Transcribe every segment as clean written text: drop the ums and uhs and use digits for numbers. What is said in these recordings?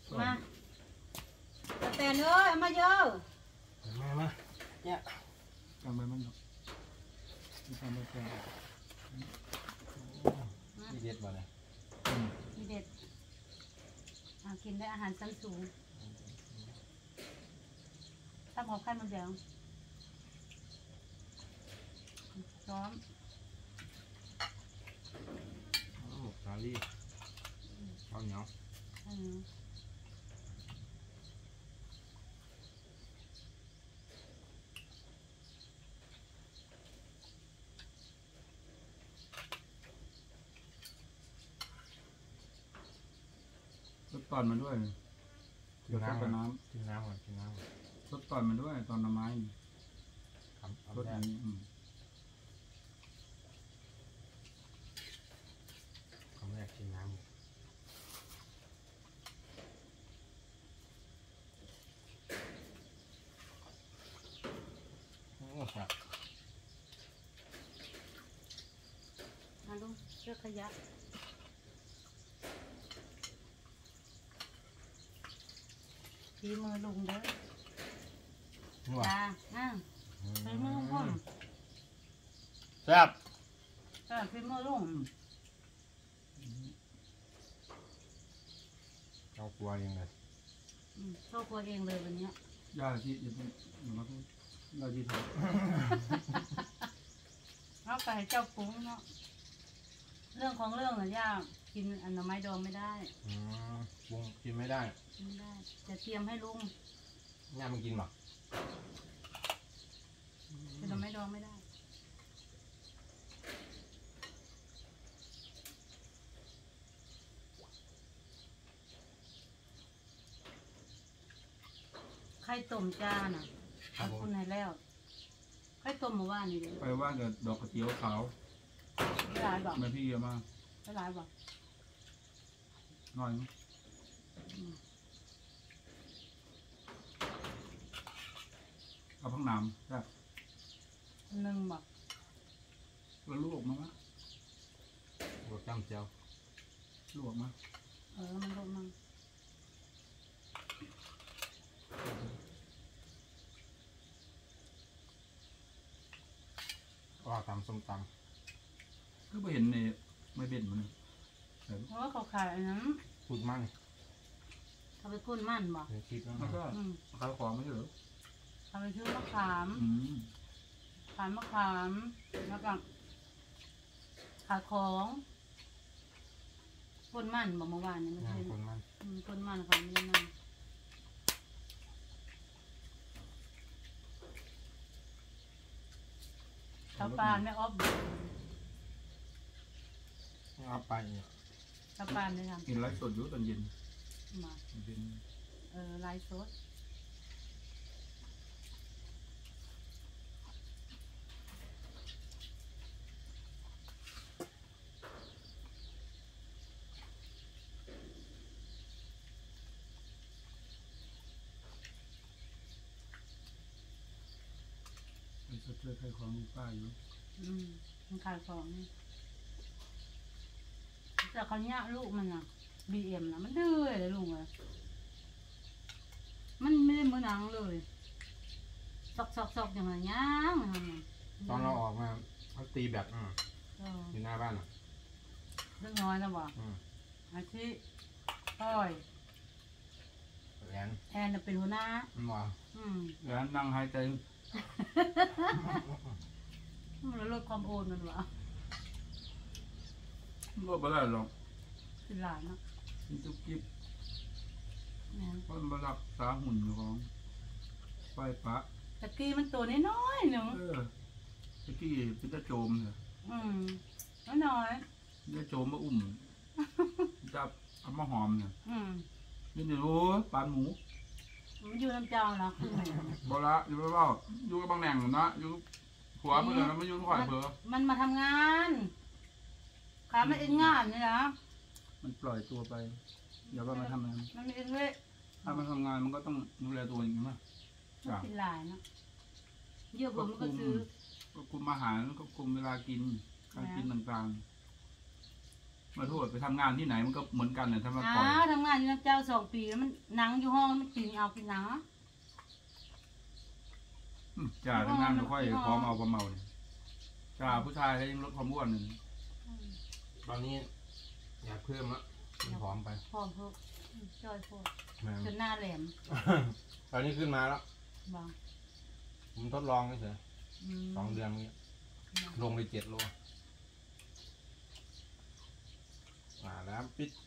มาแต่เนื้อมาเยอะมาเนี่ยทำไปมันทำไปแค่ที่เด็ดมาเลยที่เด็ดกินได้อาหารชั้นสูงถ้าหอมขั้นมันแดงซ้อมหมกสาลี่ข้าวเหนียวรสตอนมาด้วยกินน้ำก่อนกินน้ำก่อนกินน้ำรสตอนมาด้วยตอนน้ำไม้รสอันนี้คำแรกกินน้ำโอ้ครับมาดูเชือกขยะฝีมือลุงเด้อจ้าฝีมือลุงพ่อแซ่บฝีมือลุงเอาครัวเองเลยเข้าครัวเองเลยวันนี้ย่าที่อย่ามาพูดย่าที่ทำเอาไปเจ้าปุ้งเนาะเรื่องของเรื่องย่ากินอันน้ำไม้ดองไม่ได้ปุ้งกินไม่ได้จะเตรียมให้ลุงย่ามันกินหรอแต่น้ำไม้ดองไม่ได้ไข่ต้มจานอ่ะขอบคุณนายแล้วไข่ต้มเมื่อวานนี่ไปว่ากับดอกกระเจียวขาวไม่ร้ายบอกไม่พี่เยอะมากไม่ร้ายบอกน้อยเอาพังน้ำครับหนึ่งบอกแล้วลวกมั้งลวกจ้ำเจียวลวกมั้งมันลวกมั้งว่าตำส้มตำก็ไปเห็นในไม่เบ็ดมันเพราะว่าเขาขายอันนั้นพูดมั่นเขาไปกุ้นมั่นบอกคิดแล้วก็ขายของไม่ใช่หรอเขาไปซื้อมะขามขายมะขามแล้วก็ขายของกุ้นมั่นบอกเมื่อวานนี้ไม่ใช่กุ้นมั่นกุ้นมั่นเขาไม่ได้มั่นชาวปานไม่ออฟเอาไปเนี่ยชาวปานไม่ทำกินไลฟ์สดอยู่ตอนเย็นมาไลฟ์สดเจอใครของป้าอยู่มันขายของนี่แต่เขาเนี่ยลูกมันอ่ะBMนะมันดื้อเลยลุงเลยมันไม่ได้มือหนังเลยซอกอย่างไรย่างตอนเราออกมาเขาตีแบบอยู่หน้าบ้านเรื่องน้อยนะบอกอาชีพต้อยแอนเป็นหัวหน้าว้าแอนนั่งหายใจมันลดความโอนมันวะลดไปแล้วหรอกเป็นหลานเนาะมีตุ๊กกิ๊บคนมารักษาหุ่นของไฟฟ้าตะกี้มันตัวน้อยหนึ่งตะกี้เป็นตะโจมเนี่ยน้อยตะโจมมาอุ้มจับเอามาหอมเนี่ยนี่เดี๋ยวปานหมูมันอยู่น้ำเจ้าเนาะบละอยู่ไม่เบาอยู่กับบางแหน่งนะอยู่หัวเพื่อนไม่ยุ่งข่อยเพื่อมันมาทำงานขาไม่เอ็นงานนี่นะมันปล่อยตัวไปอย่าว่ามาทำงานมันไม่เอ็นเลยถ้ามันทำงานมันก็ต้องดูแลตัวเองมั้ยกินหลายนะเยอะผมมันก็ซื้อก็คุมอาหารก็คุมเวลากินการกินต่างๆมาโทษไปทำงานที่ไหนมันก็เหมือนกันเนี่ยถ้ามาปล่อยทำงานอยู่น้ำเจ้า2 ปีแล้วมันหนังอยู่ห้องมันกินเอากินหนังจ่าทำงานไม่ค่อยพร้อมเอาความเมาเนี่ยจ่าผู้ชายเขายังลดความอ้วนเลยตอนนี้อยากเพิ่มละมันผอมไปพร้อมเพิ่มจอยโพดแม่งจนหน้าแหลมตอนนี้ขึ้นมาแล้วบางผมทดลองเฉยๆ2 เดือนนี้ลงไป7 โลแล้วปิด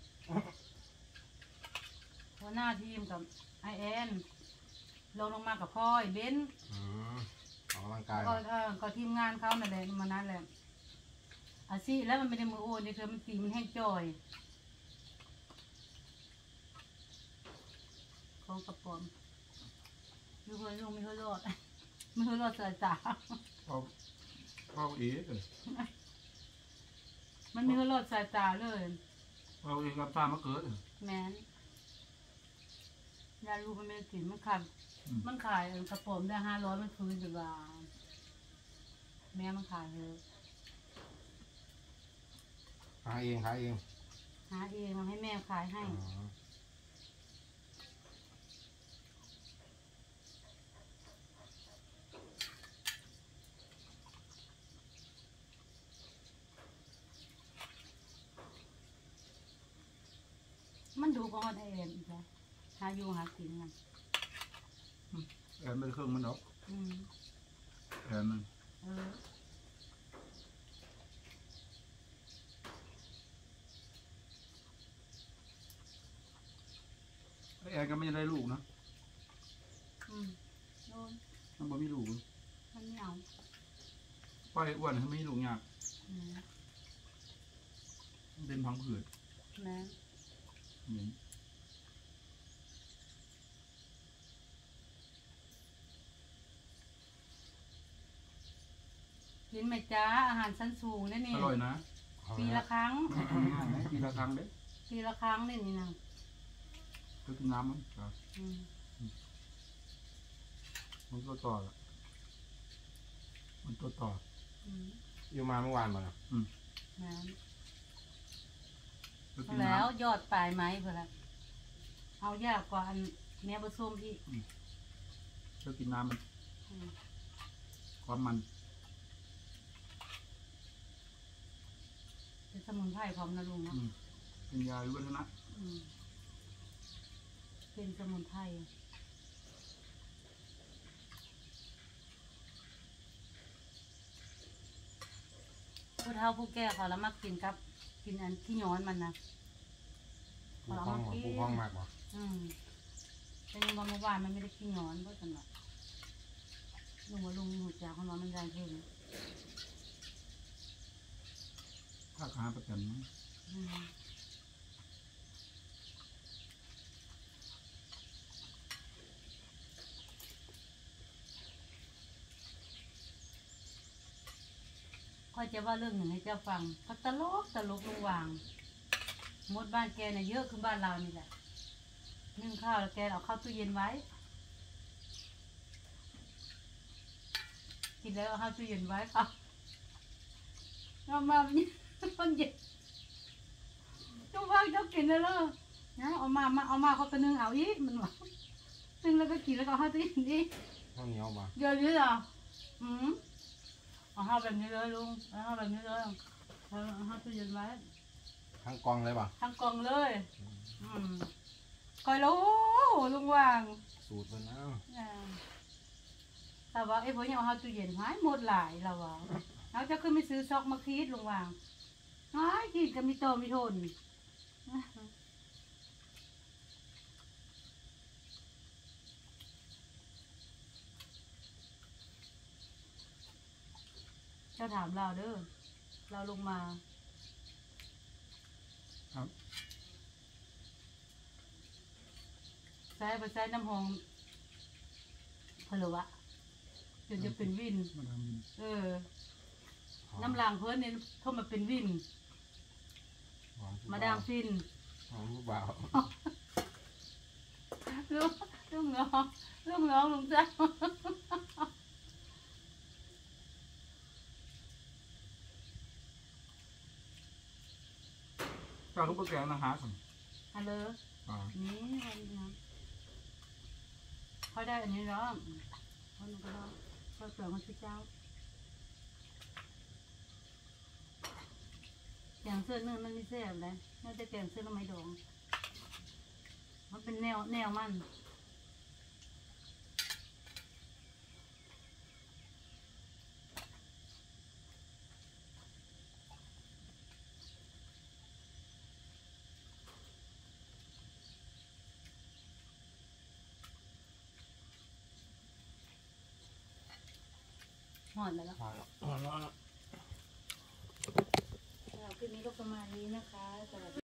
หัวหน้าทีมกับไอแอนลงมากับพ่อยเบนออกกำลังกายก็ทีมงานเขานั่นแหละมานั่นแหละอาซีแล้วมันไม่ได้มือโอนนี่คือมันตีมันแห้งจ่อยเขากระป๋อมยูเฮลุงไม่เคยรอดไม่เคยรอดสายตาเอาเอ๋เลยมันไม่เคยรอดสายตาเลยเอาเอ๋กับตามมาเกิดแม้นยาลูกมันไม่ได้กินมันขาดมันขายกระป๋อมได้500มันคืนอยู่ว่าแม่มันขายเลยหาเองขายเองหาเองเอาให้แม่ขายให้ มันดูก่อนไอเอ็นอีกแล้วหาอยู่หากินกันแอนไม่ได้เครื่องมันหรอกอืมแอนมันเออแอนก็ไม่ได้ลูกนะอืมโดนมันบ่มีลูกมันเหงาป้อยอ้วนเขาไม่มีลูกยากอืมมันเป็นพังผืดนะเหมือนกินไหมจ้าอาหารชั้นสูงนี่นี่อร่อยนะปีละครั้งง่ายไหมทีละครั้งเด้ปีละครั้งนี่นี่นะก็กินน้ำมันครับอืมมันก็ต่อละมันตัวต่ออืมอยู่มาเมื่อวานมานะก็กินแล้วน้ำยอดปลายไม้เพื่อละเอายากกว่าอันเนี้ยผสมอีกก็กินน้ำมันอืมความมันเป็นสมุนไพรพร้อมนะลุงนะเป็นยาล้วนนะอืมเป็นสมุนไพรผู้เฒ่าผู้แก่เขาแล้วมากินกับ กินอันที่ย้อนมันนะปูพองบ่ปูพองมากบ่อืมแต่ยังบอกเมื่อวานมันไม่ได้ขี้ย้อนเพราะฉะนั้นลุงว่าลุงมีหัวใจของน้องมันแรงขึ้นถ้าหาประกันมั้งอืมค่อยจะว่าเรื่องหนึ่งให้เจ้าฟังเขาตลกลุงวางมดบ้านแกน่ะเยอะขึ้นบ้านเรานี่แหละนึ่งข้าวแล้วแกเอาเข้าตู้เย็นไว้กินแล้วเอาเข้าตู้เย็นไว้ค่ะเอามามันเย็นเจ้าว่างเจ้ากินแล้วเหรอนะเอามาเขาก็นึ่งเอาอีกมันบอกนึ่งแล้วก็กินแล้วก็เอาเข้าตู้เย็นอีกข้าวเหนียวบ่เดี๋ยวนี้เหรออืมเอาเข้าแบบนี้เลยลุงเอาเข้าแบบนี้เลยเอาเข้าตู้เย็นไว้ทั้งกองเลยบ่ทั้งกล่องเลยคอยรู้ลุงวางสูตรมันนะแต่ว่าไอ้พวกนี้เอาเข้าตู้เย็นหายหมดหลายแล้วว่าเราจะขึ้นไปซื้อซอกมาคีดลุงวางหายคีดก็มีโตมีทนเจ้าถามเราเด้อเราลงมาครับใช้ไปใช้น้ำหอมเพลวะจนจะเป็นวินมาทำเออ น้ำลางเพิ่นเนี่ยเข้ามาเป็นวินหอผู้มาดามฟินหอมผู้บ่าวลุงน้องลุงเจ้าาทุกแกงนะฮะฮัลโหลนี่อะไรนะเขาได้อันนี้แล้วเขาหนูก็ได้เขาเสือมันชื่อเจ้าแกงเสื้อนึ่งมันไม่แซ่บเลยน่าจะแกงเสื้อละไม้ดองมันเป็นแนวมันหอดแล้วอ๋อแล้วคลิปนี้ก็ประมาณนี้นะคะสวัสดี